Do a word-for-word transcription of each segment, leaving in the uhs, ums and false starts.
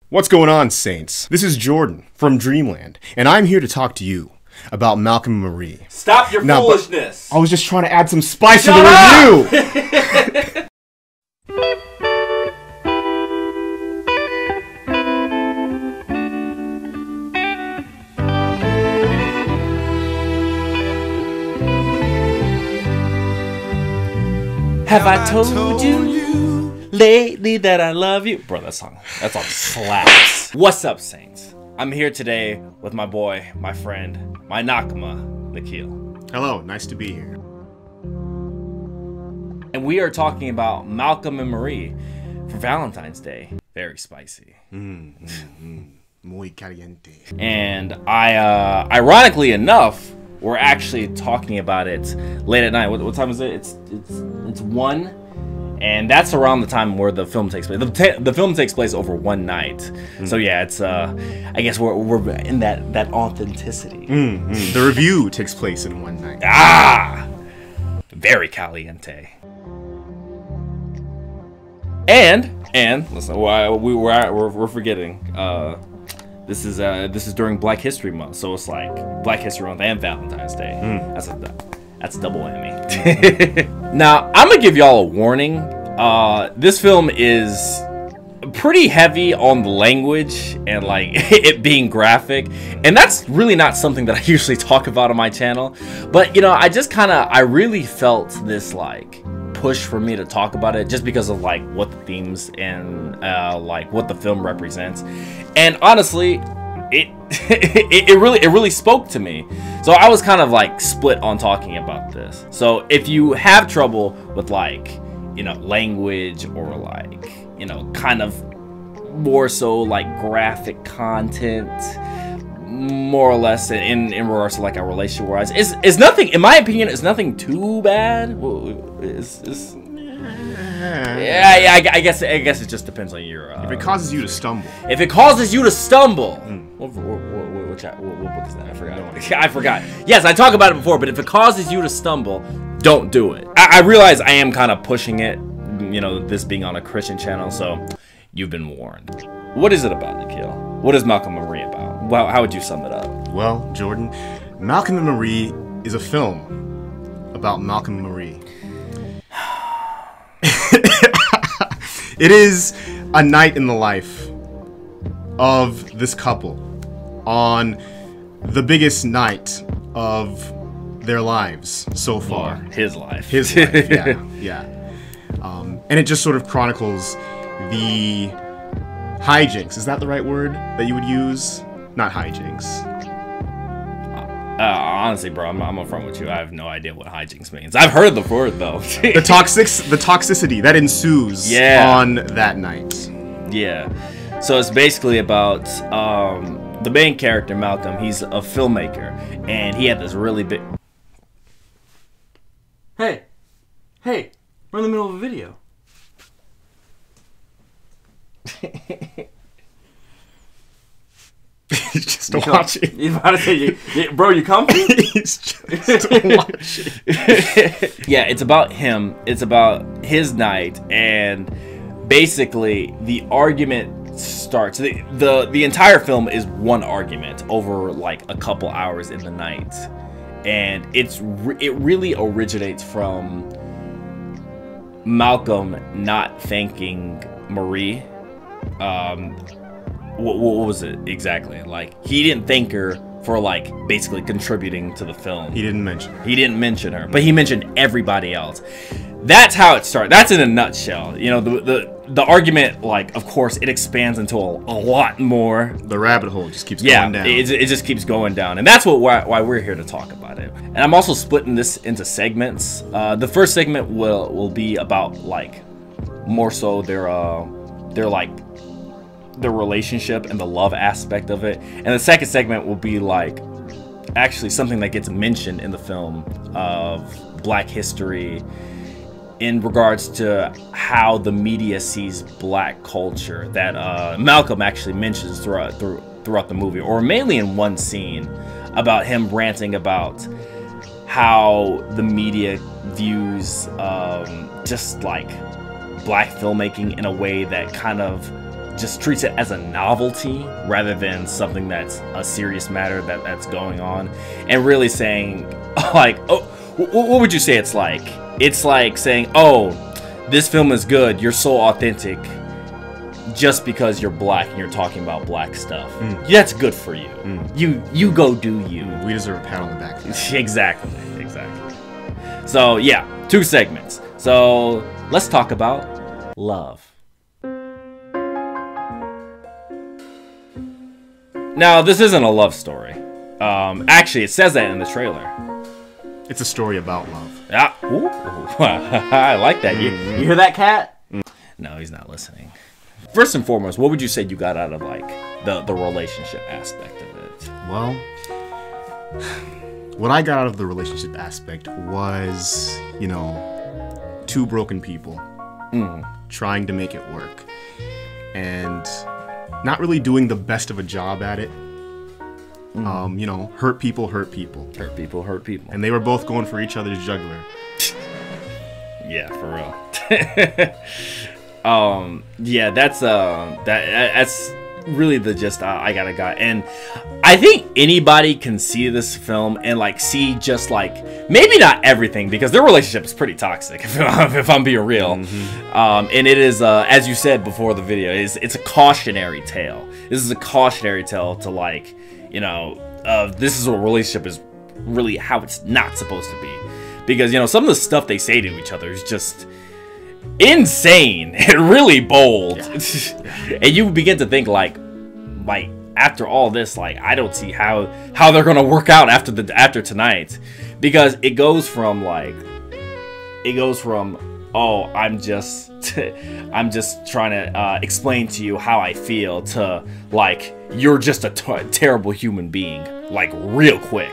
What's going on, Saints? This is Jordan from Dreamland, and I'm here to talk to you about Malcom Marie. Stop your now, foolishness! I was just trying to add some spice Shut to the up! review! Have I told you lately that I love you? Bro, that song, that song slaps. What's up, Saints? I'm here today with my boy, my friend, my Nakama, Nikhil. Hello, nice to be here. And we are talking about Malcom and Marie for Valentine's Day. Very spicy. Mm, mm, mm. Muy caliente. And I, uh, ironically enough, we're actually talking about it late at night. What, what time is it? It's it's it's one, and that's around the time where the film takes place. The, the film takes place over one night. Mm. So yeah, it's uh, I guess we're we're in that that authenticity. Mm, mm. The review takes place in one night. Ah, very caliente. And and listen, we we're we're, we're forgetting. Uh, This is uh this is during Black History Month, so it's like Black History Month and Valentine's Day. Mm. That's a that's a double whammy. Now I'm gonna give y'all a warning. Uh, this film is pretty heavy on the language and like it being graphic, and that's really not something that I usually talk about on my channel. But you know, I just kind of I really felt this like push for me to talk about it just because of like what the themes and uh, like what the film represents, and honestly it, it it really it really spoke to me, so I was kind of like split on talking about this. So if you have trouble with like you know language or like you know kind of more so like graphic content, more or less in in regards to like a relationship wise, it's, it's nothing, in my opinion, it's nothing too bad. It's, it's, yeah, yeah, I, I guess I guess it just depends on your. Uh, if it causes you to stumble. If it causes you to stumble. Mm. What, what, what, which, what, what book is that? I forgot. I forgot. Yes, I talked about it before, but if it causes you to stumble, don't do it. I, I realize I am kind of pushing it, you know, this being on a Christian channel, so you've been warned. What is it about, Nikhil? What is Malcom Marie about? Well, how would you sum it up? Well, Jordan, Malcom and Marie is a film about Malcom Marie. It is a night in the life of this couple on the biggest night of their lives so far. Or his life. His life, yeah, yeah. Um, and it just sort of chronicles the hijinks. Is that the right word that you would use? Not hijinks. Uh, honestly, bro, I'm, I'm upfront with you. I have no idea what hijinks means. I've heard the word though. the toxic, the toxicity that ensues yeah. on that night. Yeah. So it's basically about um, the main character, Malcom. He's a filmmaker, and he had this really big. Hey, hey, we're in the middle of a video. He's just you watching. You about to say, you, you, bro, you comfy? He's just watching. Yeah, it's about him. It's about his night, and basically the argument starts. The the, the entire film is one argument over like a couple hours in the night, and it's re it really originates from Malcom not thanking Marie. Um, What, what was it exactly? Like, he didn't thank her for like basically contributing to the film. He didn't mention her. He didn't mention her, but he mentioned everybody else. That's how it started. That's in a nutshell. You know, the the, the argument, like, of course, it expands into a, a lot more. The rabbit hole just keeps yeah, going down. It, it just keeps going down, and that's what why, why we're here to talk about it. And I'm also splitting this into segments. Uh, the first segment will will be about like more so their uh their like. the relationship and the love aspect of it, and the second segment will be like actually something that gets mentioned in the film of Black history in regards to how the media sees Black culture that uh, Malcom actually mentions throughout through, throughout the movie, or mainly in one scene about him ranting about how the media views um, just like Black filmmaking in a way that kind of just treats it as a novelty rather than something that's a serious matter that that's going on, and really saying like, oh, what would you say it's like? It's like saying, oh, this film is good, you're so authentic just because you're black and you're talking about black stuff. Mm. That's good for you. Mm. You you go do you. We deserve a pat on the back. Exactly, exactly. So yeah, two segments. So let's talk about love. Now, this isn't a love story. Um, actually, it says that in the trailer. It's a story about love. Yeah. Ooh. I like that. You, you hear that, cat? No, he's not listening. First and foremost, what would you say you got out of like the, the relationship aspect of it? Well, what I got out of the relationship aspect was, you know, two broken people mm. trying to make it work. And not really doing the best of a job at it. Mm. Um, you know, hurt people, hurt people. Hurt people, hurt people. And they were both going for each other's jugular. Yeah, for real. um, yeah, that's uh, that that's really the gist I, I got a guy, and I think anybody can see this film and like see just like maybe not everything, because their relationship is pretty toxic if I'm, if I'm being real. Mm-hmm. um, and it is uh, as you said before the video, is it's a cautionary tale. This is a cautionary tale to like, you know, uh, this is what a relationship is really how it's not supposed to be, because you know some of the stuff they say to each other is just insane and really bold. Yeah. And you begin to think like like after all this, like I don't see how how they're gonna work out after the after tonight, because it goes from like it goes from oh I'm just I'm just trying to uh, explain to you how I feel to like you're just a t terrible human being like real quick.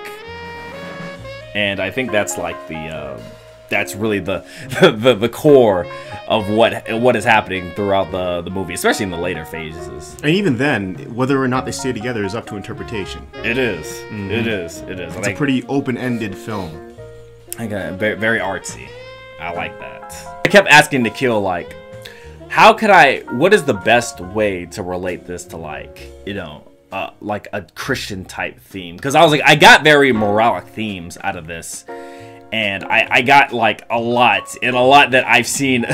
And I think that's like the uh, that's really the, the the core of what what is happening throughout the the movie, especially in the later phases. And even then, whether or not they stay together is up to interpretation. It is. Mm-hmm. It is. It is. It's like, a pretty open-ended film. Okay, very, very artsy. I like that. I kept asking Nikhil like, how could I? What is the best way to relate this to like you know? Uh, like a Christian type theme, because I was like I got very moralic themes out of this, and I, I got like a lot and a lot that I've seen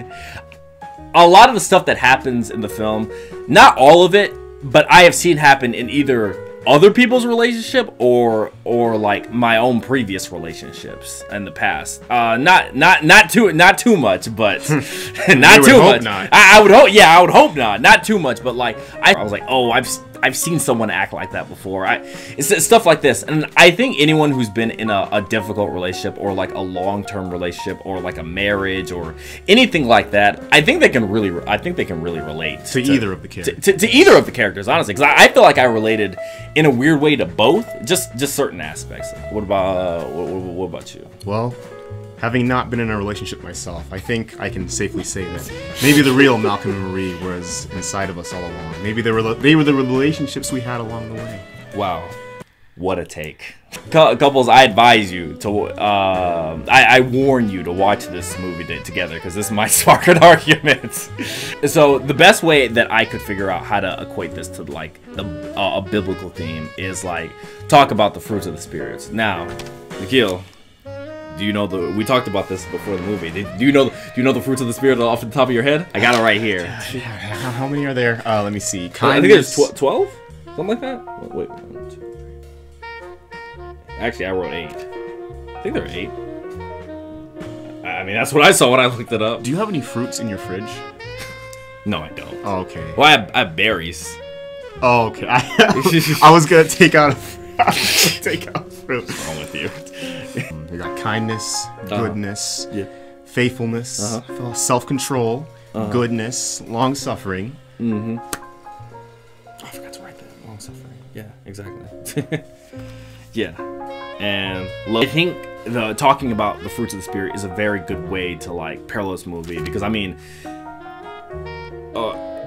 a lot of the stuff that happens in the film, not all of it, but I have seen happen in either other people's relationship or or like my own previous relationships in the past. Uh, not not not too not too much, but not too much. Not. I, I would hope. Yeah, I would hope not. Not too much, but like I, I was like, oh, I've. I've seen someone act like that before. I, it's, it's stuff like this, and I think anyone who's been in a, a difficult relationship or like a long-term relationship or like a marriage or anything like that, I think they can really, I think they can really relate to, to either of the characters. To, to, to either of the characters, honestly, because I, I feel like I related in a weird way to both, just just certain aspects. What about uh, what, what about you? Well, having not been in a relationship myself, I think I can safely say that maybe the real Malcom and Marie was inside of us all along. Maybe they were they were the relationships we had along the way. Wow, what a take. Couples, I advise you to, uh, I, I warn you to watch this movie together, because this might spark an argument. So the best way that I could figure out how to equate this to like the, uh, a biblical theme is like talk about the fruits of the spirits. Now, Nikhil, do you know the? We talked about this before the movie. Do you know? Do you know the fruits of the spirit off the top of your head? I got it right here. How many are there? Uh, let me see. Kindness. I think there's tw twelve, something like that. Wait, wait one, two, three. Actually, I wrote eight. I think there are eight. I mean, that's what I saw when I looked it up. Do you have any fruits in your fridge? No, I don't. Oh, okay. Well, I have, I have berries. Oh, okay. I, I was gonna take out. take out fruit. What's wrong with you? We got kindness, goodness, uh-huh. yeah. faithfulness, uh-huh. self-control, uh-huh. goodness, long-suffering. Mm-hmm. Oh, I forgot to write that. Long-suffering. Yeah, exactly. Yeah. And love. I think the talking about the fruits of the spirit is a very good way to like parallel this movie, because I mean, uh, I,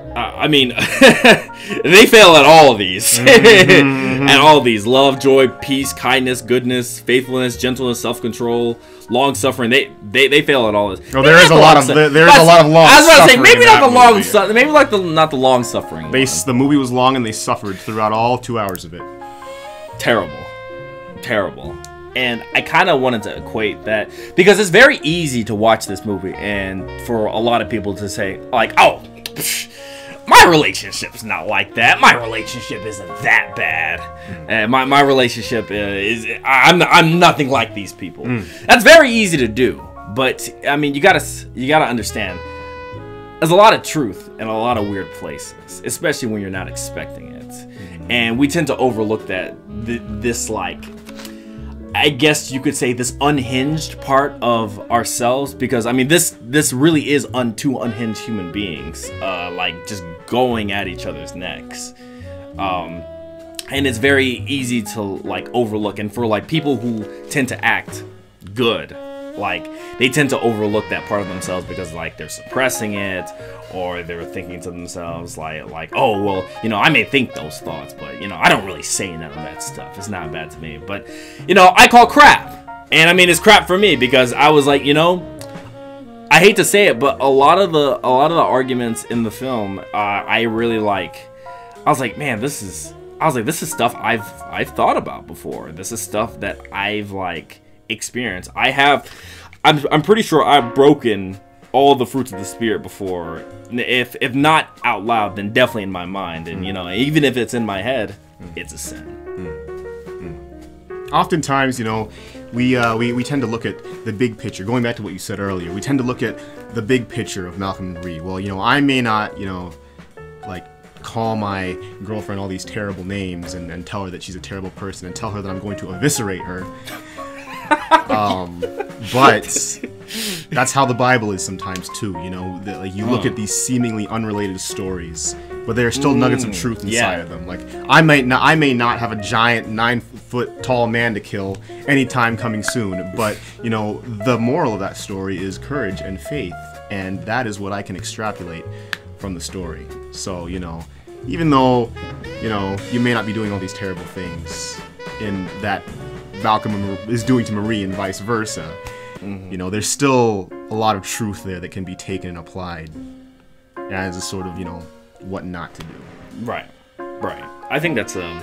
I mean, they fail at all of these. Mm-hmm. At all of these. Love, joy, peace, kindness, goodness, faithfulness, gentleness, self-control, long-suffering. They they, they fail at all of this. Oh, there is a lot of there, there is a lot of long. I was about to say maybe not the long, movie. su- maybe like the not the long-suffering. They, one. the movie was long and they suffered throughout all two hours of it. Terrible, terrible. And I kind of wanted to equate that because it's very easy to watch this movie and for a lot of people to say like, oh, psh, my relationship's not like that. My relationship isn't that bad. Mm. And my, my relationship is, I'm, I'm nothing like these people. Mm. That's very easy to do. But I mean, you gotta, you gotta understand there's a lot of truth in a lot of weird places, especially when you're not expecting it. Mm. And we tend to overlook that, th- this like, I guess you could say this unhinged part of ourselves, because I mean this this really is un two unhinged human beings, uh, like just going at each other's necks, um, and it's very easy to like overlook. And for like people who tend to act good, like they tend to overlook that part of themselves because like they're suppressing it, or they're thinking to themselves like like oh well, you know, I may think those thoughts, but you know, I don't really say none of that stuff. It's not bad to me, but you know, I call crap. And I mean, it's crap for me because I was like, you know, I hate to say it, but a lot of the a lot of the arguments in the film, uh, I really like. I was like, man, this is I was like, this is stuff I've I've thought about before. This is stuff that I've like experienced. I have I'm I'm pretty sure I've broken all the fruits of the spirit before. If if not out loud, then definitely in my mind. And mm. you know, even if it's in my head, mm. it's a sin. Mm. Mm. Oftentimes, you know, we uh, we we tend to look at the big picture. Going back to what you said earlier, we tend to look at the big picture of Malcom Marie. Well, you know, I may not, you know, like call my girlfriend all these terrible names and, and tell her that she's a terrible person and tell her that I'm going to eviscerate her. um, but that's how the Bible is sometimes too. You know, that, like you look at these seemingly unrelated stories, but there are still mm, nuggets of truth inside yeah. of them. Like I might not, I may not have a giant nine foot tall man to kill anytime coming soon, but you know, the moral of that story is courage and faith, and that is what I can extrapolate from the story. So you know, even though you know you may not be doing all these terrible things in that Malcom is doing to Marie and vice versa, mm-hmm. you know, there's still a lot of truth there that can be taken and applied as a sort of, you know, what not to do. Right, right. I think that's a,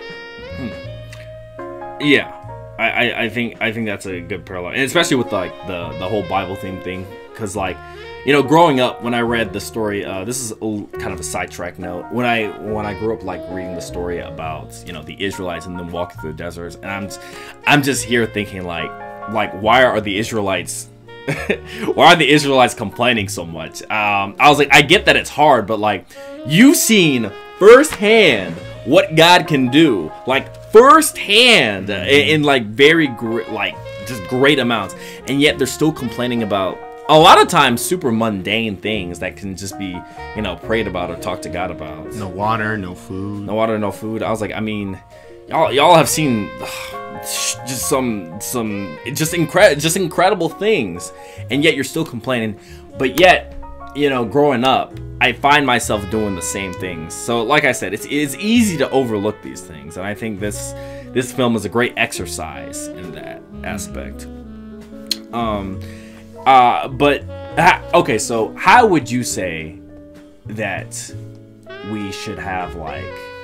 hmm. yeah. I, I, I think I think that's a good parallel, and especially with like the the whole Bible theme thing, because like, you know, growing up when I read the story, uh, this is a, kind of a sidetrack note. When I when I grew up like reading the story about, you know, the Israelites and them walking through the deserts, and I'm just, I'm just here thinking like like why are the Israelites why are the Israelites complaining so much? Um, I was like, I get that it's hard, but like you've seen firsthand what God can do, like firsthand in, in like very great, like just great amounts, and yet they're still complaining about a lot of times super mundane things that can just be, you know, prayed about or talked to God about. No water, no food. No water, no food. I was like, I mean, y'all y'all have seen ugh, just some some just incredible just incredible things, and yet you're still complaining. But yet, you know, growing up, I find myself doing the same things. So like I said, it's it's easy to overlook these things, and I think this this film is a great exercise in that aspect. Um uh but ha- okay, so how would you say that we should have like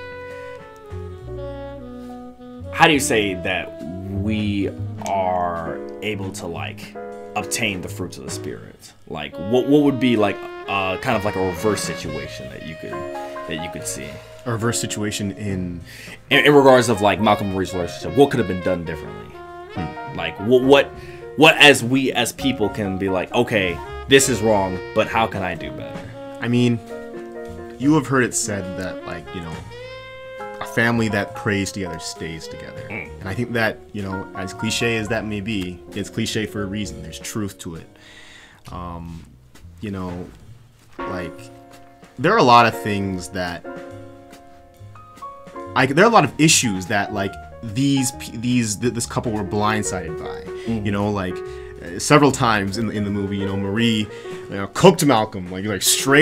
how do you say that we are able to like obtain the fruits of the spirit? Like what what would be like uh kind of like a reverse situation that you could that you could see? A reverse situation in in, in regards of like Malcom Marie's relationship. What could have been done differently? Hmm. Like what what what as we as people can be like, okay, this is wrong, but how can I do better? I mean, you have heard it said that like, you know, a family that prays together stays together. Mm. And I think that, you know, as cliche as that may be, it's cliche for a reason. There's truth to it. Um, you know, like, there are a lot of things that, I, there are a lot of issues that, like, these, these, this couple were blindsided by. Mm. You know, like, uh, several times in the, in the movie, you know, Marie, you know, cooked Malcom, like, like straight up.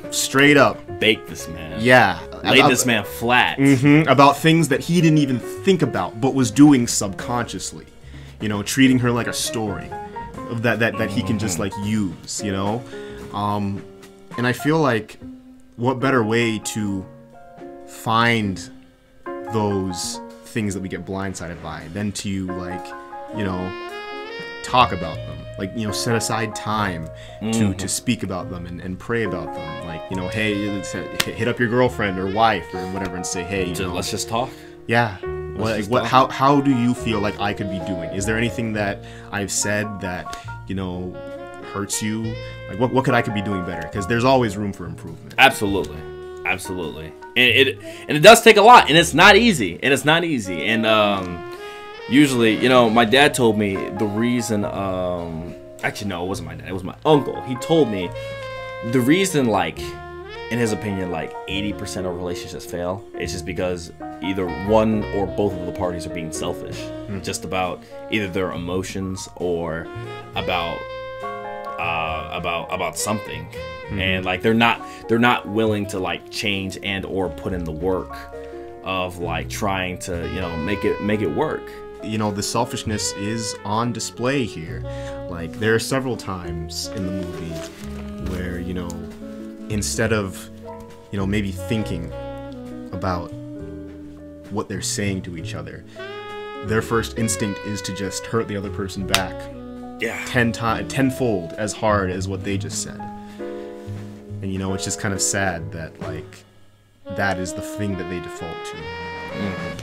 straight up. Bake this man. Yeah. Laid about, this man flat. Mm-hmm, about things that he didn't even think about, but was doing subconsciously. You know, treating her like a story that that, that he can just like use, you know? Um, and I feel like what better way to find those things that we get blindsided by than to like, you know, talk about them. Like, you know, set aside time to, mm-hmm. to speak about them and, and pray about them. Like, you know, hey, hit up your girlfriend or wife or whatever and say, hey, you so know, let's just talk. Yeah. What, like, what, how, how do you feel like I could be doing? Is there anything that I've said that, you know, hurts you? Like, what, what could I could be doing better? Because there's always room for improvement. Absolutely. Absolutely. And it, and it does take a lot, and it's not easy. And it's not easy. And, um... usually, you know, my dad told me the reason, um, actually, no, it wasn't my dad, it was my uncle. He told me the reason, like, in his opinion, like, eighty percent of relationships fail is just because either one or both of the parties are being selfish. Mm. Just about either their emotions or about, uh, about, about something. Mm-hmm. And, like, they're not, they're not willing to, like, change and or put in the work of, like, trying to, you know, make it, make it work. You know, the selfishness is on display here. Like, there are several times in the movie where, you know, instead of, you know, maybe thinking about what they're saying to each other, their first instinct is to just hurt the other person back. Yeah. Ten times, tenfold as hard as what they just said. And, you know, it's just kind of sad that, like, that is the thing that they default to. Mm-hmm.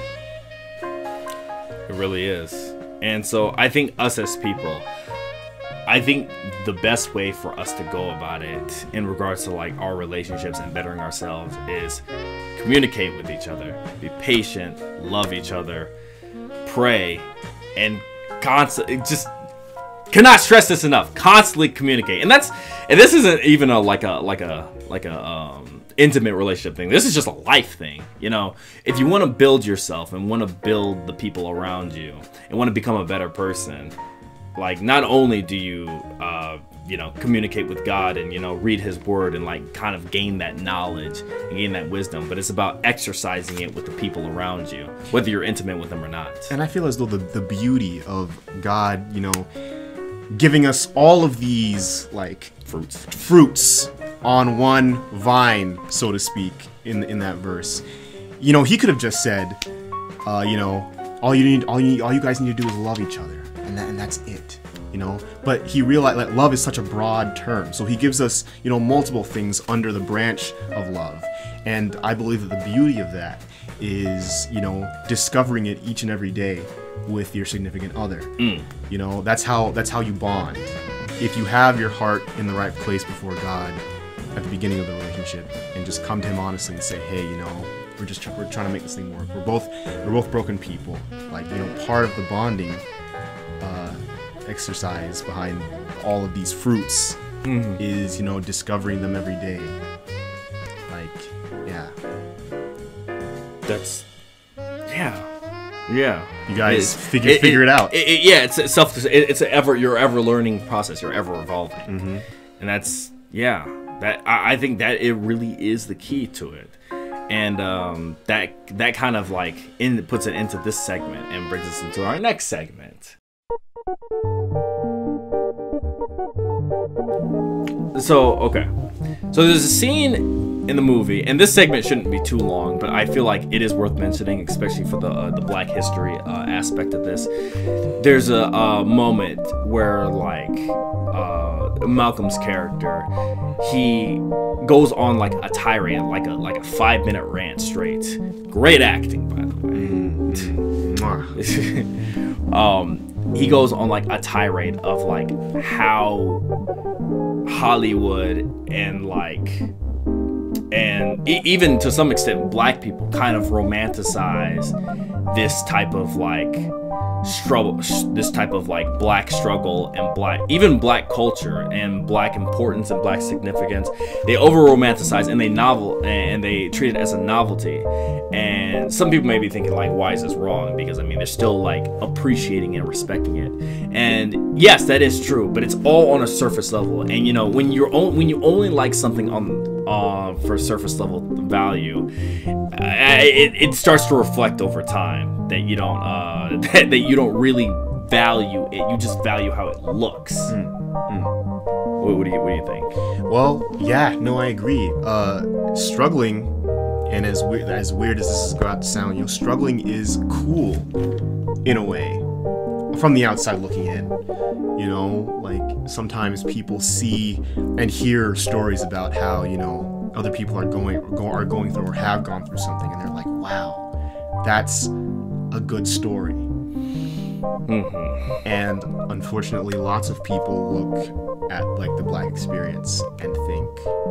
It really is. And so I think us as people, I think the best way for us to go about it in regards to like our relationships and bettering ourselves is communicate with each other, be patient, love each other, pray, and constantly just cannot stress this enough. Constantly communicate. And that's and this isn't even a like a like a like a um intimate relationship thing. This is just a life thing. You know, if you want to build yourself and want to build the people around you and want to become a better person, like not only do you uh you know communicate with God and you know read his word and like kind of gain that knowledge and gain that wisdom, but it's about exercising it with the people around you, whether you're intimate with them or not. And I feel as though the, the beauty of God, you know, giving us all of these like fruits fruits on one vine, so to speak, in in that verse. You know, he could have just said, uh, you know, all you need, all you need, all you guys need to do is love each other, and that, and that's it. You know, but he realized that love is such a broad term, so he gives us, you know, multiple things under the branch of love, and I believe that the beauty of that is, you know, discovering it each and every day with your significant other. Mm. You know, that's how that's how you bond. If you have your heart in the right place before God at the beginning of the relationship and just come to him honestly and say, hey, you know, we're just we're trying to make this thing work. We're both we're both broken people. Like, you know, part of the bonding uh, exercise behind all of these fruits mm-hmm. is, you know, discovering them every day. Like, yeah. That's yeah. Yeah, you guys it, figure it, figure it, it out. It, it, yeah, it's a self. It, it's an ever you're ever learning process. You're ever evolving, mm-hmm. and that's yeah. That I, I think that it really is the key to it, and um, that that kind of like in puts it into this segment and brings us into our next segment. So okay, so there's a scene in the movie, and this segment shouldn't be too long, but I feel like it is worth mentioning, especially for the uh, the Black history uh, aspect of this. There's a, a moment where like uh, Malcolm's character, he goes on like a tirade, like a like a five minute rant straight. Great acting, by the way. um, he goes on like a tirade of like how Hollywood and like. And e- even to some extent, black people kind of romanticize this type of like struggle, this type of like black struggle and black, even black culture and black importance and black significance. They over romanticize and they novel and they treat it as a novelty. And some people may be thinking like, why is this wrong? Because I mean, they're still like appreciating and respecting it. And yes, that is true, but it's all on a surface level. And you know, when you're on, when you only like something on uh, for surface level value, uh, it, it starts to reflect over time that you don't uh, that, that you don't really value it. You just value how it looks. Mm. Mm. What, what do you what do you think? Well, yeah, no, I agree. Uh, struggling, and as weird as weird as this is about to sound, you know, struggling is cool in a way, from the outside looking in. You know, like sometimes people see and hear stories about how, you know, other people are going go, are going through or have gone through something, and they're like, wow, that's a good story. Mm-hmm. And unfortunately, lots of people look at like the Black experience and think,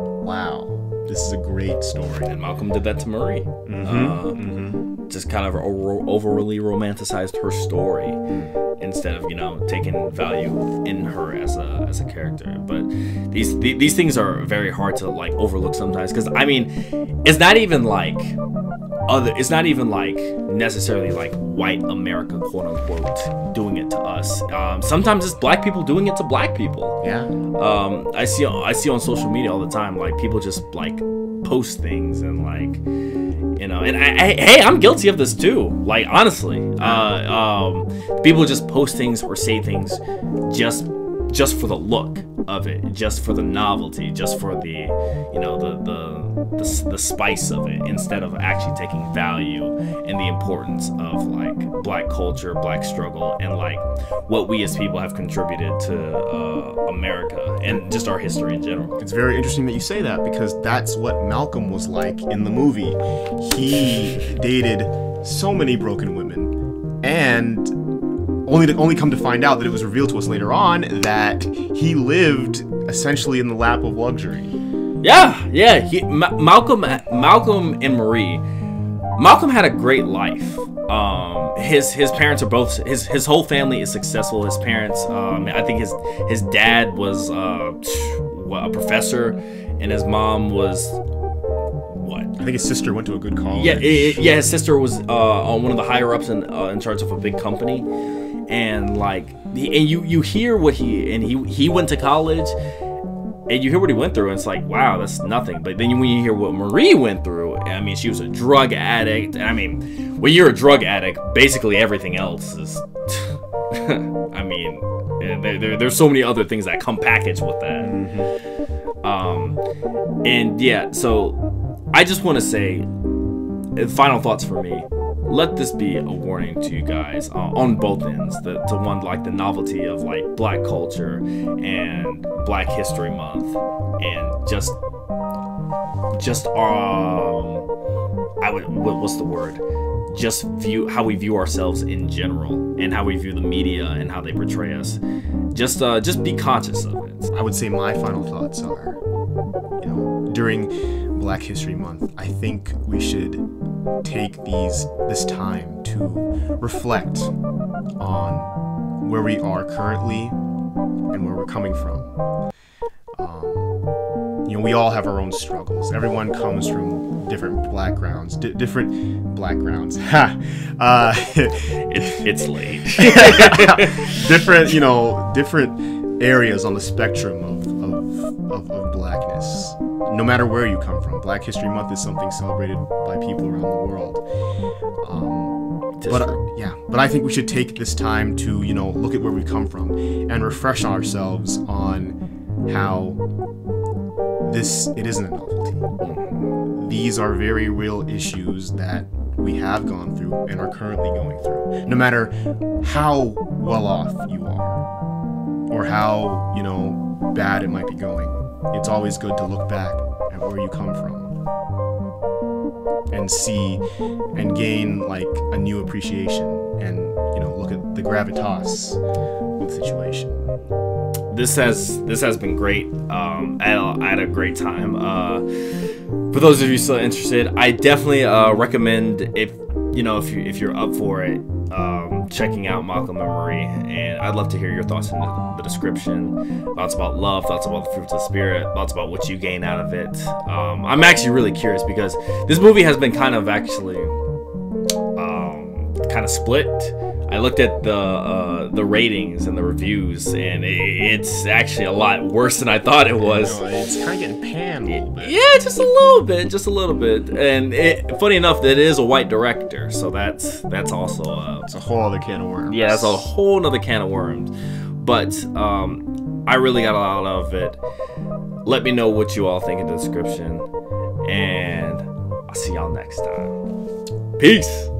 wow, this is a great story. And Malcolm did that to Marie. Mm-hmm. Uh, mm-hmm. Just kind of over- overly romanticized her story. Mm. Instead of, you know, taking value in her as a as a character. But these th- these things are very hard to like overlook sometimes, because I mean, it's not even like other it's not even like necessarily like white America, quote unquote, doing it to us. Um, sometimes it's Black people doing it to Black people. Yeah. Um, I see I see on social media all the time, like people just like post things and like, you know, and I, I, hey, I'm guilty of this too. Like, honestly, uh, um, people just post things or say things just, just for the look of it, just for the novelty, just for the, you know, the the the, the spice of it, instead of actually taking value in the importance of like Black culture, Black struggle, and like what we as people have contributed to uh, America and just our history in general. It's very interesting that you say that, because that's what Malcolm was like in the movie. He dated so many broken women, and only to only come to find out that it was revealed to us later on that he lived essentially in the lap of luxury. Yeah, yeah. He, Ma- Malcolm, Malcolm and Marie. Malcolm had a great life. Um, his his parents are both his his whole family is successful. His parents, um, I think his his dad was uh, a professor, and his mom was what? I think his sister went to a good college. Yeah, it, yeah. His sister was uh, on one of the higher ups in uh, in charge of a big company, and like, he, and you you hear what he and he he went to college. And you hear what he went through, and it's like, wow, that's nothing. But then when you hear what Marie went through, I mean, she was a drug addict. And I mean, when you're a drug addict, basically everything else is, I mean, there, there, there's so many other things that come packaged with that. Mm-hmm. Um, and yeah, so I just want to say, final thoughts for me. Let this be a warning to you guys uh, on both ends. The, to one, like the novelty of like Black culture and Black History Month, and just, just um, I would what, what's the word? Just view how we view ourselves in general, and how we view the media and how they portray us. Just, uh, just be conscious of it. I would say my final thoughts are, you know, during Black History Month, I think we should take these this time to reflect on where we are currently and where we're coming from. Um, you know, we all have our own struggles. Everyone comes from different backgrounds, di- different backgrounds. Ha! Uh, it, it's late. different, you know, different areas on the spectrum of of, of of Blackness. No matter where you come from, Black History Month is something celebrated by people around the world. Um, but uh, yeah, but I think we should take this time to, you know, look at where we come from and refresh ourselves on how this it isn't a novelty. These are very real issues that we have gone through and are currently going through. No matter how well off you are, or how, you know, bad it might be going, it's always good to look back at where you come from and see and gain like a new appreciation, and, you know, look at the gravitas of the situation. This has this has been great. Um, I, had a, I had a great time. Uh, for those of you still interested, I definitely uh, recommend, if you know if you if you're up for it, um, checking out Malcom and Marie. And I'd love to hear your thoughts in the, the description. Thoughts about love, thoughts about the fruits of the spirit, thoughts about what you gain out of it. Um, I'm actually really curious, because this movie has been kind of actually um, kind of split. I looked at the uh, the ratings and the reviews, and it, it's actually a lot worse than I thought it was. You know, it's kind of getting panned a little bit. Yeah, just a little bit, just a little bit. And it, funny enough, that it is a white director, so that's that's also uh, it's a whole other can of worms. Yeah, that's a whole nother can of worms. But um, I really got a lot out of it. Let me know what you all think in the description, and I'll see y'all next time. Peace.